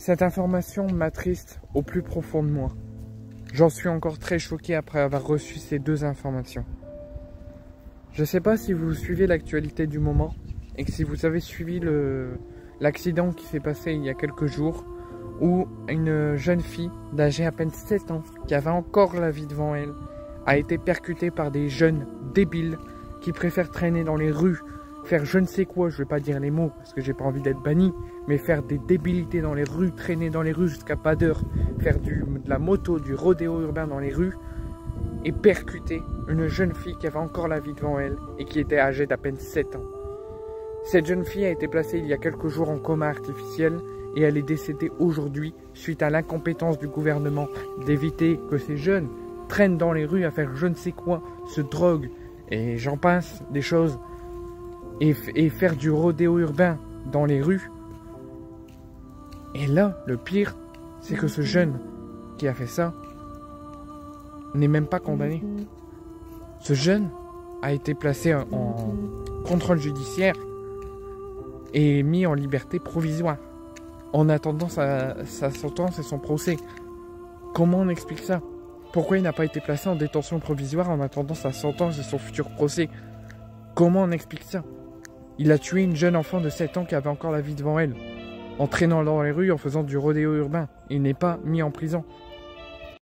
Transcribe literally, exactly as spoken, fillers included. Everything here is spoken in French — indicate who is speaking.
Speaker 1: Cette information m'attriste au plus profond de moi. J'en suis encore très choqué après avoir reçu ces deux informations. Je ne sais pas si vous suivez l'actualité du moment et que si vous avez suivi le l'accident qui s'est passé il y a quelques jours où une jeune fille d'âge à peine sept ans, qui avait encore la vie devant elle, a été percutée par des jeunes débiles qui préfèrent traîner dans les rues, faire je ne sais quoi, je vais pas dire les mots parce que j'ai pas envie d'être banni, mais faire des débilités dans les rues, traîner dans les rues jusqu'à pas d'heure, faire du, de la moto, du rodéo urbain dans les rues, et percuter une jeune fille qui avait encore la vie devant elle et qui était âgée d'à peine sept ans. Cette jeune fille a été placée il y a quelques jours en coma artificiel et elle est décédée aujourd'hui suite à l'incompétence du gouvernement d'éviter que ces jeunes traînent dans les rues à faire je ne sais quoi, se droguent et j'en passe des choses et, et faire du rodéo urbain dans les rues. Et là, le pire, c'est que ce jeune qui a fait ça n'est même pas condamné. Ce jeune a été placé en, en contrôle judiciaire et mis en liberté provisoire en attendant sa, sa sentence et son procès. Comment on explique ça? Pourquoi il n'a pas été placé en détention provisoire en attendant sa sentence et son futur procès? Comment on explique ça? Il a tué une jeune enfant de sept ans qui avait encore la vie devant elle, en traînant dans les rues, en faisant du rodéo urbain. Il n'est pas mis en prison.